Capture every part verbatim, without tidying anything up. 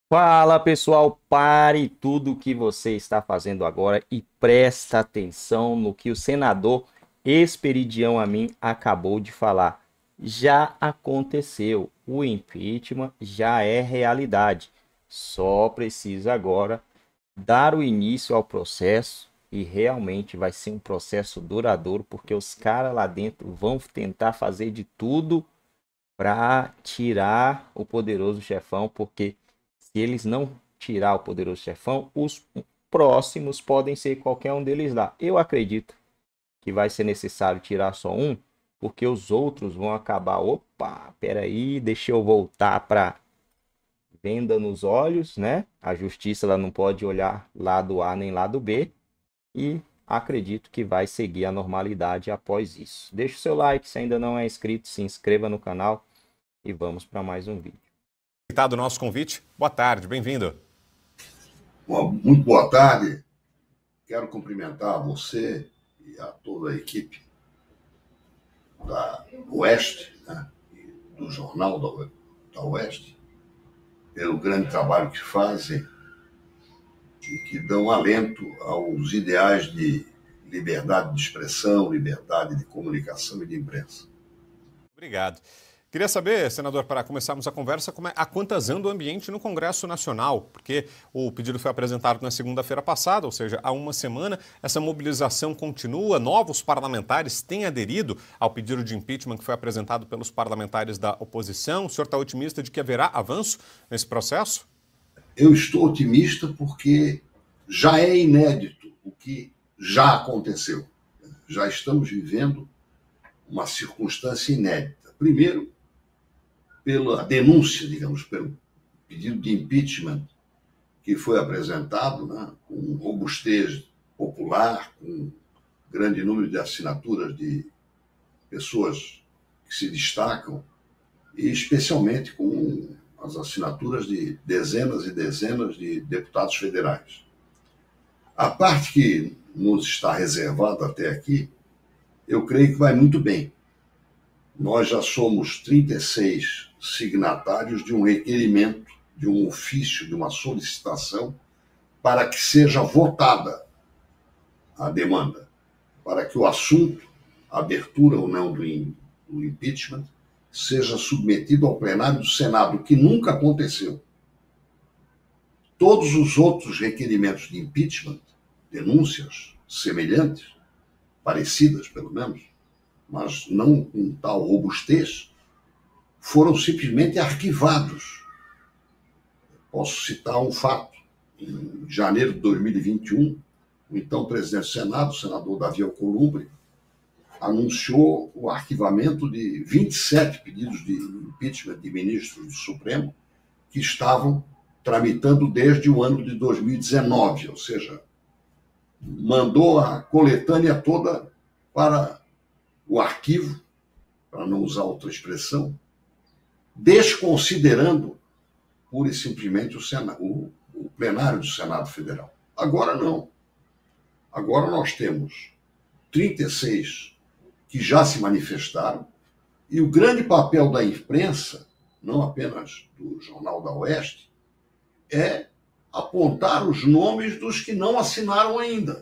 Fala pessoal, pare tudo o que você está fazendo agora e presta atenção no que o senador Esperidião Amin acabou de falar. Já aconteceu, o impeachment já é realidade. Só precisa agora dar o início ao processo e realmente vai ser um processo duradouro, porque os caras lá dentro vão tentar fazer de tudo para tirar o poderoso chefão, porque se eles não tirar o poderoso chefão, os próximos podem ser qualquer um deles lá. Eu acredito que vai ser necessário tirar só um, porque os outros vão acabar. Opa, peraí, deixa eu voltar para venda nos olhos, né? A justiça ela não pode olhar lado A nem lado B e acredito que vai seguir a normalidade após isso. Deixa o seu like, se ainda não é inscrito, se inscreva no canal e vamos para mais um vídeo. Aceitado o nosso convite. Boa tarde, bem-vindo. Bom, muito boa tarde. Quero cumprimentar você e a toda a equipe da Oeste, né, do Jornal da, da Oeste, pelo grande trabalho que fazem e que dão alento aos ideais de liberdade de expressão, liberdade de comunicação e de imprensa. Obrigado. Queria saber, senador, para começarmos a conversa, como é, a quantas anda o ambiente no Congresso Nacional, porque o pedido foi apresentado na segunda-feira passada, ou seja, há uma semana. Essa mobilização continua, novos parlamentares têm aderido ao pedido de impeachment que foi apresentado pelos parlamentares da oposição. O senhor está otimista de que haverá avanço nesse processo? Eu estou otimista porque já é inédito o que já aconteceu. Já estamos vivendo uma circunstância inédita. Primeiro, pela denúncia, digamos, pelo pedido de impeachment que foi apresentado, né, com robustez popular, com grande número de assinaturas de pessoas que se destacam, e especialmente com as assinaturas de dezenas e dezenas de deputados federais. A parte que nos está reservada até aqui, eu creio que vai muito bem. Nós já somos trinta e seis signatários de um requerimento, de um ofício, de uma solicitação para que seja votada a demanda, para que o assunto, a abertura ou não do, do impeachment, seja submetido ao plenário do Senado, o que nunca aconteceu. Todos os outros requerimentos de impeachment, denúncias semelhantes, parecidas pelo menos, mas não com tal robustez, foram simplesmente arquivados. Posso citar um fato. Em janeiro de dois mil e vinte e um, o então presidente do Senado, o senador Davi Alcolumbre, anunciou o arquivamento de vinte e sete pedidos de impeachment de ministros do Supremo que estavam tramitando desde o ano de dois mil e dezenove, ou seja, mandou a coletânea toda para o arquivo, para não usar outra expressão, desconsiderando pura e simplesmente o, Senado, o, o plenário do Senado Federal. Agora não. Agora nós temos trinta e seis que já se manifestaram, e o grande papel da imprensa, não apenas do Jornal da Oeste, é apontar os nomes dos que não assinaram ainda.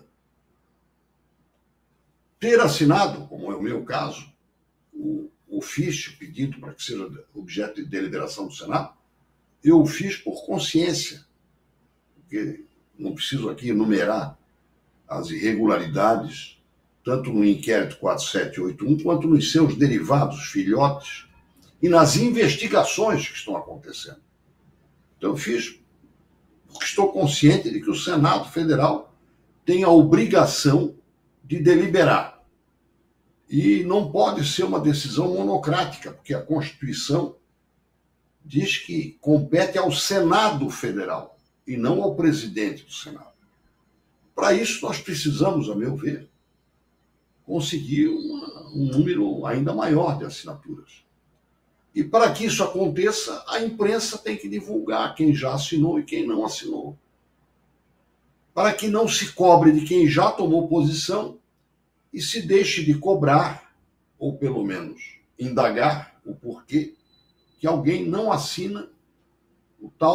Ter assinado, como é o meu caso, o ofício pedido para que seja objeto de deliberação do Senado, eu o fiz por consciência, porque não preciso aqui enumerar as irregularidades, tanto no inquérito quatro sete oito um, quanto nos seus derivados, filhotes, e nas investigações que estão acontecendo. Então eu fiz porque estou consciente de que o Senado Federal tem a obrigação de deliberar. E não pode ser uma decisão monocrática, porque a Constituição diz que compete ao Senado Federal e não ao presidente do Senado. Para isso, nós precisamos, a meu ver, conseguir uma, um número ainda maior de assinaturas. E para que isso aconteça, a imprensa tem que divulgar quem já assinou e quem não assinou. Para que não se cobre de quem já tomou posição e se deixe de cobrar, ou pelo menos indagar o porquê, que alguém não assina o tal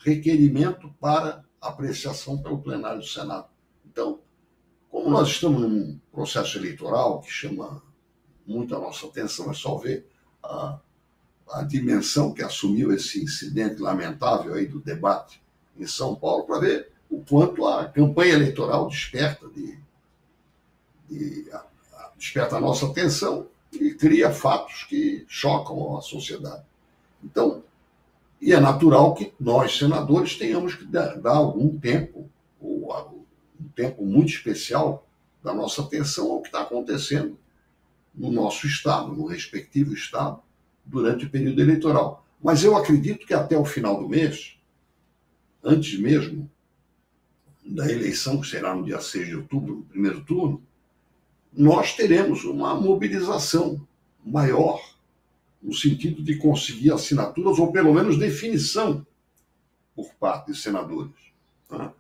requerimento para apreciação pelo plenário do Senado. Então, como nós estamos num processo eleitoral que chama muito a nossa atenção, é só ver a, a dimensão que assumiu esse incidente lamentável aí do debate em São Paulo, para ver o quanto a campanha eleitoral desperta, de, de, a, a, desperta a nossa atenção e cria fatos que chocam a sociedade. Então, e é natural que nós, senadores, tenhamos que dar, dar algum tempo, ou um tempo muito especial da nossa atenção ao que está acontecendo no nosso Estado, no respectivo Estado, durante o período eleitoral. Mas eu acredito que até o final do mês, antes mesmo da eleição, que será no dia seis de outubro, no primeiro turno, nós teremos uma mobilização maior no sentido de conseguir assinaturas, ou pelo menos definição por parte dos senadores. Tá?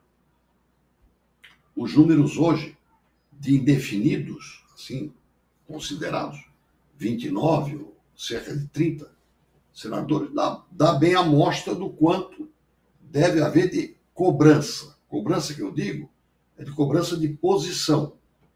Os números hoje de indefinidos, assim, considerados, vinte e nove ou cerca de trinta senadores, dá, dá bem a mostra do quanto deve haver de cobrança. Cobrança que eu digo é de cobrança de posição.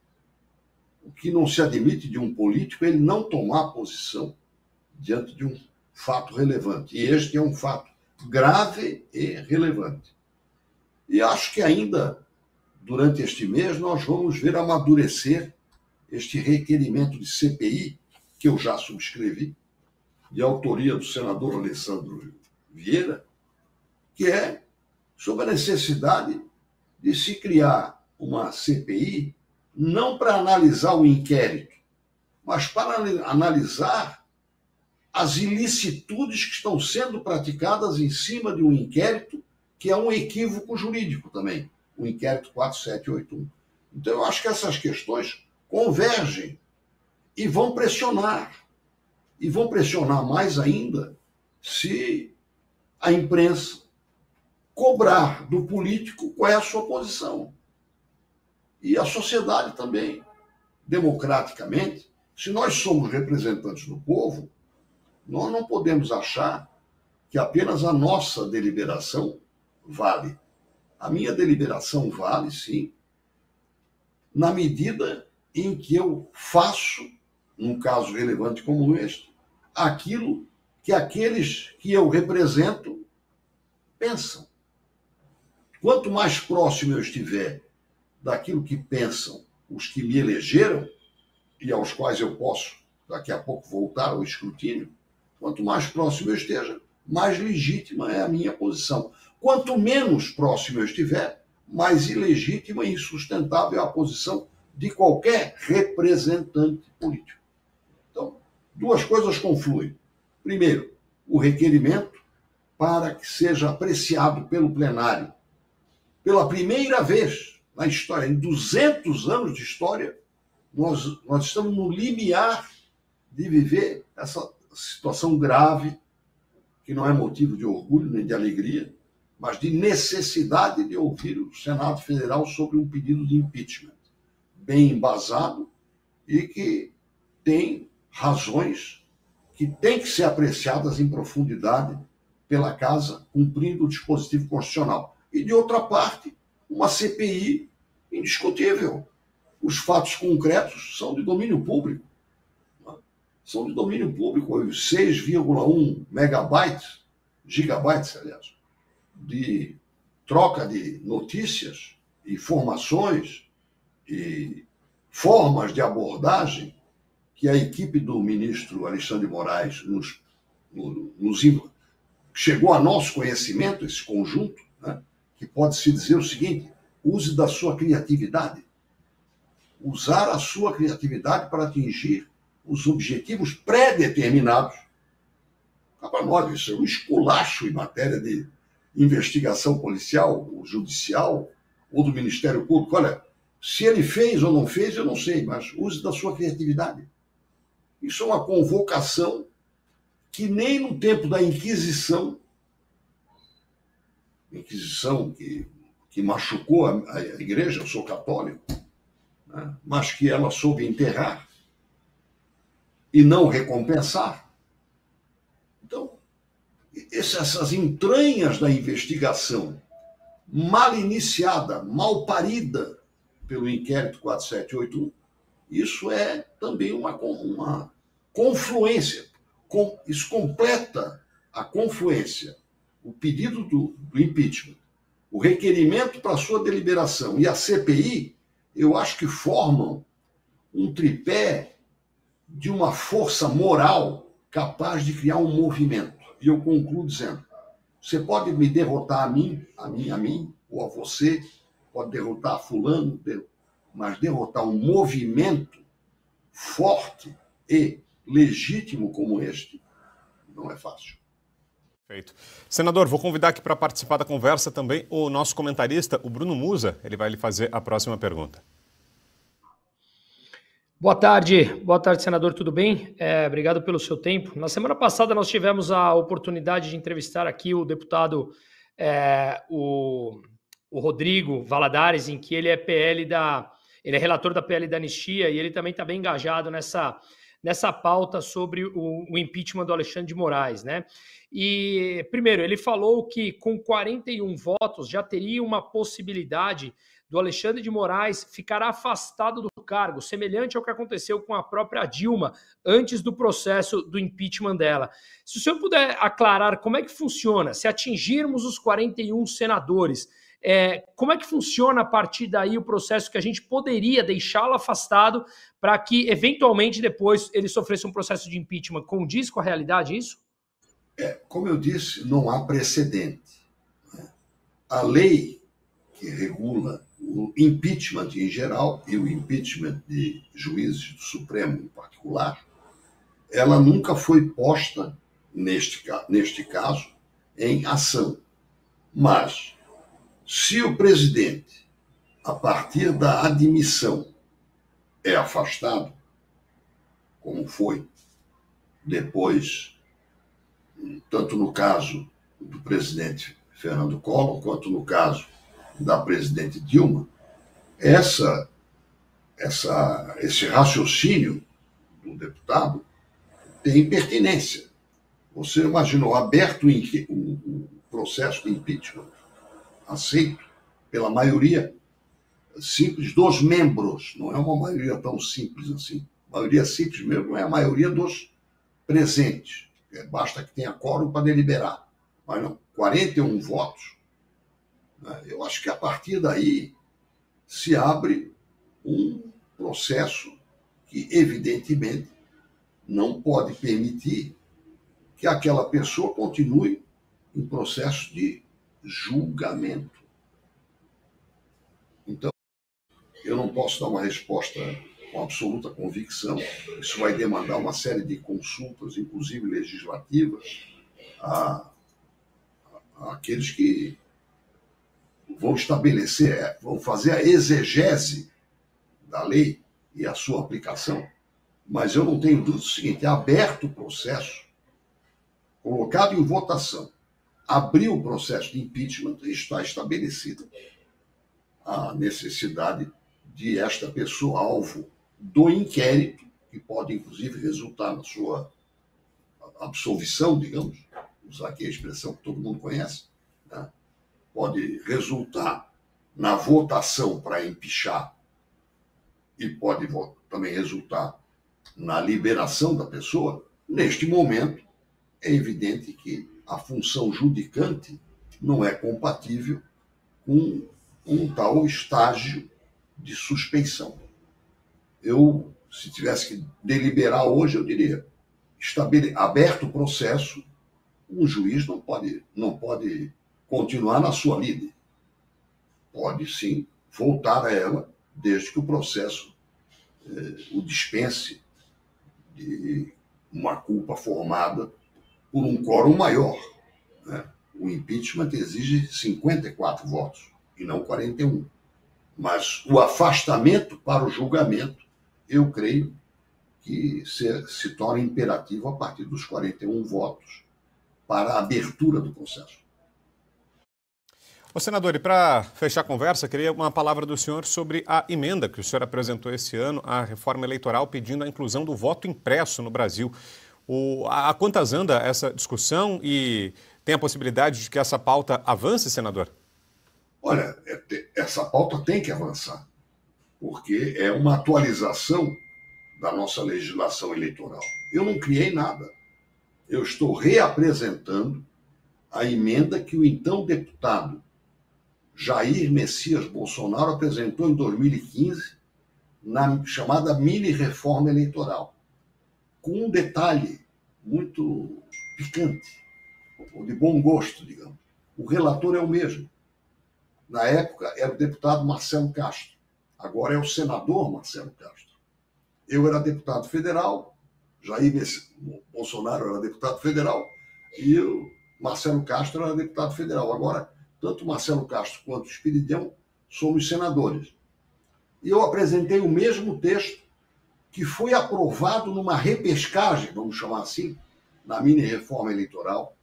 O que não se admite de um político é ele não tomar posição diante de um fato relevante. E este é um fato grave e relevante. E acho que ainda, durante este mês, nós vamos ver amadurecer este requerimento de C P I, que eu já subscrevi, de autoria do senador Alessandro Vieira, que é sobre a necessidade de se criar uma C P I, não para analisar o inquérito, mas para analisar as ilicitudes que estão sendo praticadas em cima de um inquérito que é um equívoco jurídico também, o inquérito quatro sete oito um. Então, eu acho que essas questões convergem e vão pressionar. E vão pressionar mais ainda se a imprensa cobrar do político qual é a sua posição. E a sociedade também, democraticamente, se nós somos representantes do povo, nós não podemos achar que apenas a nossa deliberação vale. A minha deliberação vale, sim, na medida em que eu faço, num caso relevante como este, aquilo que aqueles que eu represento pensam. Quanto mais próximo eu estiver daquilo que pensam os que me elegeram, e aos quais eu posso, daqui a pouco, voltar ao escrutínio, quanto mais próximo eu esteja, mais legítima é a minha posição. Quanto menos próximo eu estiver, mais ilegítima e insustentável é a posição de qualquer representante político. Então, duas coisas confluem. Primeiro, o requerimento para que seja apreciado pelo plenário, pela primeira vez na história, em duzentos anos de história, nós, nós estamos no limiar de viver essa situação grave, que não é motivo de orgulho nem de alegria, mas de necessidade de ouvir o Senado Federal sobre um pedido de impeachment bem embasado e que tem razões que têm que ser apreciadas em profundidade pela Casa, cumprindo o dispositivo constitucional. E, de outra parte, uma C P I indiscutível. Os fatos concretos são de domínio público. São de domínio público, seis vírgula um megabytes, gigabytes, aliás, de troca de notícias, informações e formas de abordagem que a equipe do ministro Alexandre de Moraes nos, nos chegou a nosso conhecimento, esse conjunto, né, que pode-se dizer o seguinte: use da sua criatividade. Usar a sua criatividade para atingir os objetivos pré-determinados. Para nós, isso é um esculacho em matéria de investigação policial, ou judicial, ou do Ministério Público. Olha, se ele fez ou não fez, eu não sei, mas use da sua criatividade. Isso é uma convocação que nem no tempo da Inquisição, Inquisição que, que machucou a, a igreja, eu sou católico, né, mas que ela soube enterrar e não recompensar. Então, essas entranhas da investigação, mal iniciada, mal parida pelo inquérito quatro sete oito um, isso é também uma, uma confluência. Com, isso completa a confluência. O pedido do, do impeachment, o requerimento para sua deliberação e a C P I, eu acho que formam um tripé de uma força moral capaz de criar um movimento. E eu concluo dizendo, você pode me derrotar a mim, a mim, a mim, ou a você, pode derrotar a fulano, mas derrotar um movimento forte e legítimo como este não é fácil. Perfeito. Senador, vou convidar aqui para participar da conversa também o nosso comentarista, o Bruno Musa. Ele vai lhe fazer a próxima pergunta. Boa tarde, boa tarde, senador, tudo bem? É, obrigado pelo seu tempo. Na semana passada nós tivemos a oportunidade de entrevistar aqui o deputado, é, o, o Rodrigo Valadares, em que ele é P L da, ele é relator da P L da Anistia e ele também está bem engajado nessa, nessa pauta sobre o, o impeachment do Alexandre de Moraes, né? E, primeiro, ele falou que com quarenta e um votos já teria uma possibilidade do Alexandre de Moraes ficar afastado do cargo, semelhante ao que aconteceu com a própria Dilma antes do processo do impeachment dela. Se o senhor puder aclarar como é que funciona, se atingirmos os quarenta e um senadores, é, como é que funciona a partir daí o processo que a gente poderia deixá-lo afastado para que, eventualmente, depois ele sofresse um processo de impeachment? Condiz com a realidade isso? É, como eu disse, não há precedente. A lei que regula o impeachment em geral e o impeachment de juízes do Supremo em particular, ela nunca foi posta, neste, neste caso, em ação. Mas, se o presidente, a partir da admissão, é afastado, como foi depois, tanto no caso do presidente Fernando Collor, quanto no caso da presidente Dilma, essa, essa, esse raciocínio do deputado tem pertinência. Você imaginou aberto o processo de impeachment, aceito pela maioria simples dos membros, não é uma maioria tão simples assim. A maioria simples mesmo não é a maioria dos presentes. Basta que tenha quórum para deliberar. Mas não, quarenta e um votos. Eu acho que a partir daí se abre um processo que, evidentemente, não pode permitir que aquela pessoa continue em processo de julgamento. Então, eu não posso dar uma resposta com absoluta convicção. Isso vai demandar uma série de consultas, inclusive legislativas, a, a aqueles que vão estabelecer, vão fazer a exegese da lei e a sua aplicação. Mas eu não tenho dúvida do seguinte, é aberto o processo, colocado em votação, abriu o processo de impeachment e está estabelecida a necessidade de esta pessoa alvo do inquérito, que pode inclusive resultar na sua absolvição, digamos, usar aqui a expressão que todo mundo conhece, né? Pode resultar na votação para empichar e pode também resultar na liberação da pessoa. Neste momento, é evidente que a função judicante não é compatível com um tal estágio de suspeição. Eu, se tivesse que deliberar hoje, eu diria, estabele... aberto o processo, um juiz não pode, não pode continuar na sua lide. Pode, sim, voltar a ela, desde que o processo eh, o dispense de uma culpa formada por um quórum maior, né? O impeachment exige cinquenta e quatro votos, e não quarenta e um. Mas o afastamento para o julgamento, eu creio que se, se torna imperativo a partir dos quarenta e um votos para a abertura do processo. Ô, senador, e para fechar a conversa, queria uma palavra do senhor sobre a emenda que o senhor apresentou esse ano à reforma eleitoral pedindo a inclusão do voto impresso no Brasil. O, a, a quantas anda essa discussão e tem a possibilidade de que essa pauta avance, senador? Olha, essa pauta tem que avançar, porque é uma atualização da nossa legislação eleitoral. Eu não criei nada. Eu estou reapresentando a emenda que o então deputado Jair Messias Bolsonaro apresentou em dois mil e quinze, na chamada mini-reforma eleitoral, com um detalhe muito picante, ou de bom gosto, digamos. O relator é o mesmo. Na época era o deputado Marcelo Castro, agora é o senador Marcelo Castro. Eu era deputado federal, Jair Messias Bolsonaro era deputado federal, e o Marcelo Castro era deputado federal. Agora, tanto Marcelo Castro quanto o Espiridão somos senadores. E eu apresentei o mesmo texto que foi aprovado numa repescagem, vamos chamar assim, na mini-reforma eleitoral.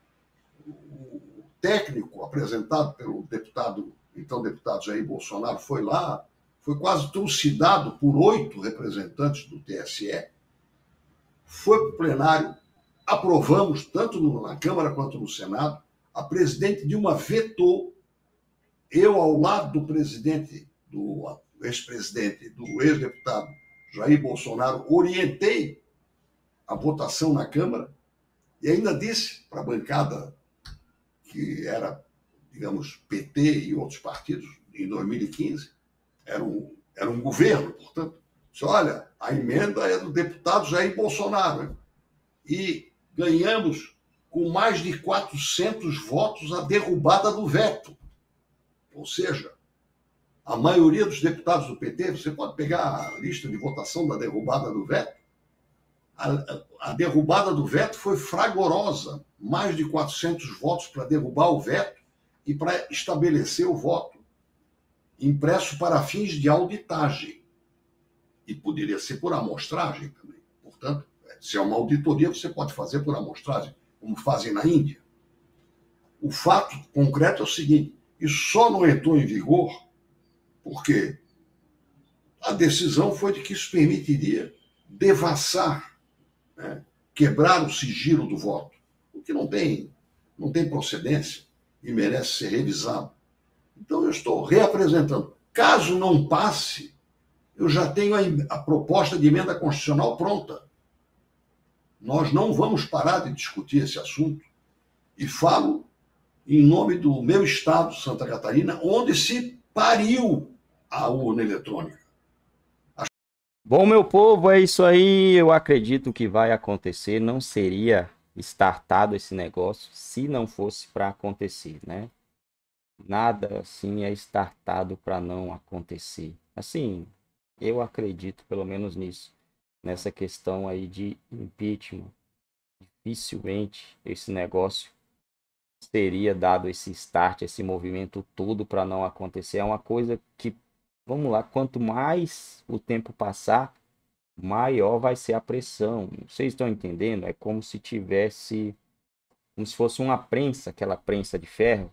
O técnico apresentado pelo deputado, então deputado Jair Bolsonaro, foi lá, foi quase trucidado por oito representantes do T S E, foi para o plenário, aprovamos, tanto na Câmara quanto no Senado. A presidente Dilma vetou, eu ao lado do presidente, do ex-presidente, do ex-deputado Jair Bolsonaro, orientei a votação na Câmara e ainda disse para a bancada que era, digamos, P T e outros partidos, em dois mil e quinze, era um, era um governo, portanto, disse, olha, a emenda é do deputado Jair Bolsonaro, né? E ganhamos com mais de quatrocentos votos a derrubada do veto. Ou seja, a maioria dos deputados do P T, você pode pegar a lista de votação da derrubada do veto, a, a derrubada do veto foi fragorosa, mais de quatrocentos votos para derrubar o veto e para estabelecer o voto, impresso para fins de auditagem. E poderia ser por amostragem também. Portanto, se é uma auditoria, você pode fazer por amostragem, como fazem na Índia. O fato concreto é o seguinte, isso só não entrou em vigor porque a decisão foi de que isso permitiria devassar, né, quebrar o sigilo do voto, o que não tem, não tem procedência e merece ser revisado. Então eu estou reapresentando. Caso não passe, eu já tenho a, a proposta de emenda constitucional pronta. Nós não vamos parar de discutir esse assunto. E falo em nome do meu estado, Santa Catarina, onde se pariu a urna eletrônica. Bom, meu povo, é isso aí. Eu acredito que vai acontecer. Não seria startado esse negócio se não fosse para acontecer, né? Nada assim é startado para não acontecer. Assim, eu acredito pelo menos nisso. Nessa questão aí de impeachment, dificilmente esse negócio teria dado esse start, esse movimento todo para não acontecer. É uma coisa que, vamos lá, quanto mais o tempo passar, maior vai ser a pressão. Vocês estão entendendo? É como se tivesse, como se fosse uma prensa, aquela prensa de ferro,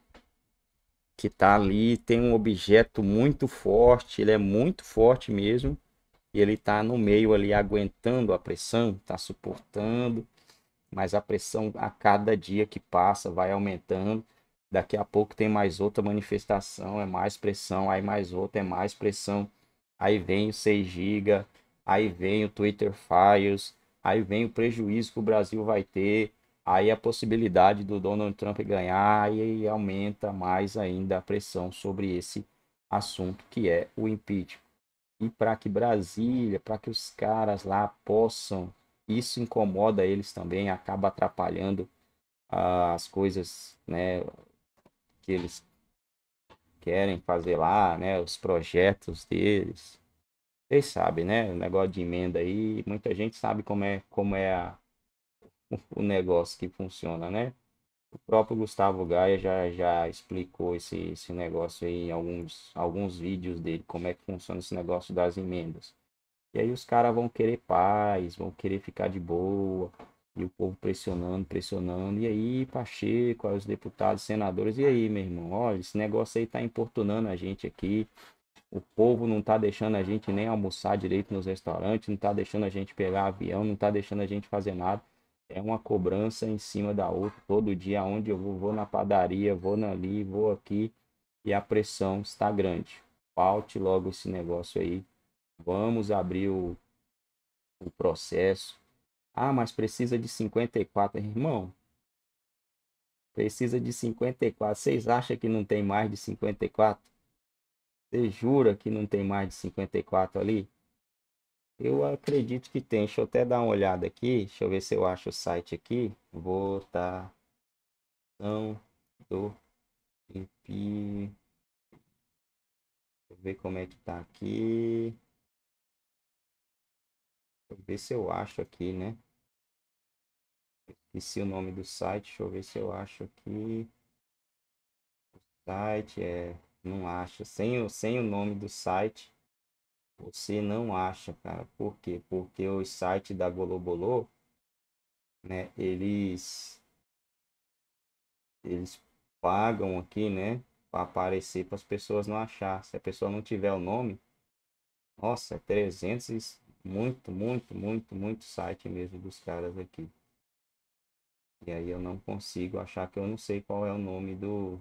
que tá ali, tem um objeto muito forte, ele é muito forte mesmo, e ele tá no meio ali aguentando a pressão, tá suportando, mas a pressão a cada dia que passa vai aumentando. Daqui a pouco tem mais outra manifestação, é mais pressão, aí mais outra, é mais pressão. Aí vem o seis gigas, aí vem o Twitter Files, aí vem o prejuízo que o Brasil vai ter, aí a possibilidade do Donald Trump ganhar, e aumenta mais ainda a pressão sobre esse assunto que é o impeachment. E para que Brasília, para que os caras lá possam, isso incomoda eles também, acaba atrapalhando uh, as coisas, né, que eles querem fazer lá, né, os projetos deles. Vocês sabem, né, o negócio de emenda aí, muita gente sabe como é, como é a, o negócio que funciona, né? O próprio Gustavo Gaia já, já explicou esse, esse negócio aí em alguns, alguns vídeos dele, como é que funciona esse negócio das emendas. E aí os caras vão querer paz, vão querer ficar de boa, e o povo pressionando, pressionando. E aí, Pacheco, aí os deputados, senadores, e aí, meu irmão, olha, esse negócio aí tá importunando a gente aqui. O povo não tá deixando a gente nem almoçar direito nos restaurantes, não tá deixando a gente pegar avião, não tá deixando a gente fazer nada. É uma cobrança em cima da outra. Todo dia onde eu vou, vou na padaria, vou ali, vou aqui. E a pressão está grande. Paute logo esse negócio aí. Vamos abrir o, o processo. Ah, mas precisa de cinquenta e quatro. Irmão, precisa de cinquenta e quatro. Vocês acham que não tem mais de cinquenta e quatro? Você jura que não tem mais de cinquenta e quatro ali? Eu acredito que tem. Deixa eu até dar uma olhada aqui. Deixa eu ver se eu acho o site aqui. Votação do impeachment. Deixa eu ver como é que tá aqui. Deixa eu ver se eu acho aqui, né? Esqueci o nome do site. Deixa eu ver se eu acho aqui. O site é... Não acha. Sem o, sem o nome do site, você não acha, cara. Por quê? Porque o site da Golobolô, né? Eles... Eles pagam aqui, né? Para aparecer para as pessoas não achar. Se a pessoa não tiver o nome, nossa, é trezentos, muito, muito, muito, muito site mesmo dos caras aqui. E aí eu não consigo achar, que eu não sei qual é o nome do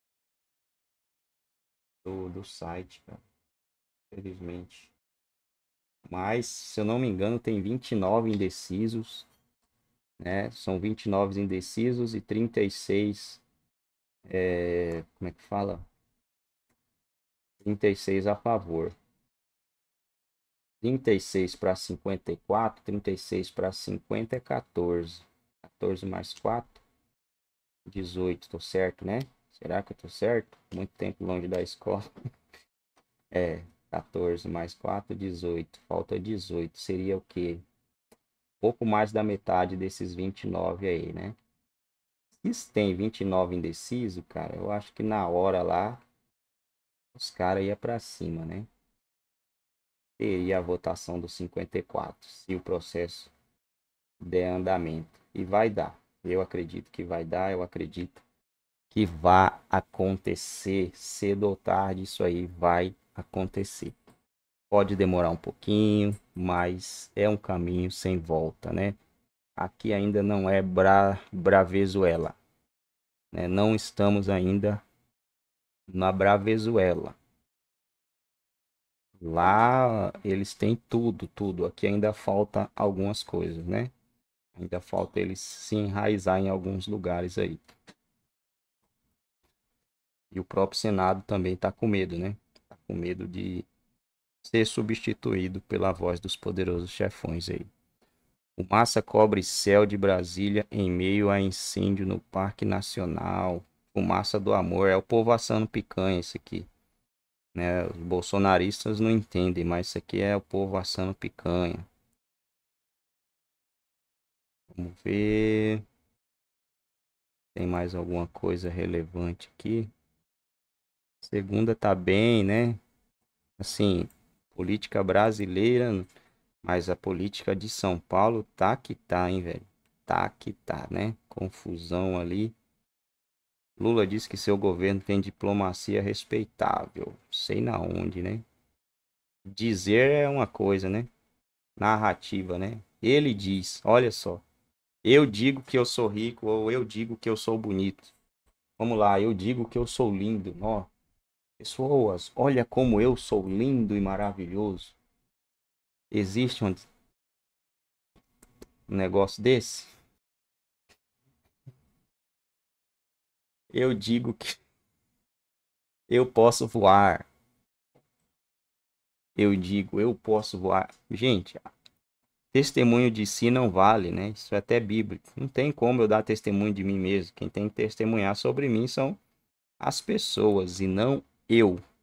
do, do site, cara. Infelizmente. Mas, se eu não me engano, tem vinte e nove indecisos, né? São vinte e nove indecisos e trinta e seis, é, como é que fala? trinta e seis a favor. trinta e seis para cinquenta e quatro, trinta e seis para cinquenta é quatorze. quatorze mais quatro, dezoito. Tô certo, né? Será que eu tô certo? Muito tempo longe da escola. É, quatorze mais quatro, dezoito. Falta dezoito. Seria o quê? Pouco mais da metade desses vinte e nove aí, né? Se tem vinte e nove indeciso, cara, eu acho que na hora lá os caras iam pra cima, né? Teria a votação dos cinquenta e quatro, se o processo der andamento. E vai dar. Eu acredito que vai dar, eu acredito que vai acontecer. Cedo ou tarde, isso aí vai acontecer. Pode demorar um pouquinho, mas é um caminho sem volta, né? Aqui ainda não é Bra Bravezuela, né? Não estamos ainda na Bravezuela. Lá eles têm tudo, tudo. Aqui ainda falta algumas coisas, né? Ainda falta eles se enraizar em alguns lugares aí. E o próprio Senado também está com medo, né? Tá com medo de ser substituído pela voz dos poderosos chefões aí. Fumaça cobre céu de Brasília em meio a incêndio no Parque Nacional. Fumaça do amor. É o povo assando picanha isso aqui, né? Os bolsonaristas não entendem, mas isso aqui é o povo assando picanha. Vamos ver. Tem mais alguma coisa relevante aqui? Segunda tá bem, né? Assim, política brasileira, mas a política de São Paulo tá que tá, hein, velho? Tá que tá, né? Confusão ali. Lula disse que seu governo tem diplomacia respeitável. Sei na onde, né? Dizer é uma coisa, né? Narrativa, né? Ele diz, olha só. Eu digo que eu sou rico ou eu digo que eu sou bonito. Vamos lá, eu digo que eu sou lindo. Ó, pessoas, olha como eu sou lindo e maravilhoso. Existe um negócio desse? Eu digo que eu posso voar. Eu digo, eu posso voar. Gente, testemunho de si não vale, né? Isso é até bíblico. Não tem como eu dar testemunho de mim mesmo. Quem tem que testemunhar sobre mim são as pessoas e não eu.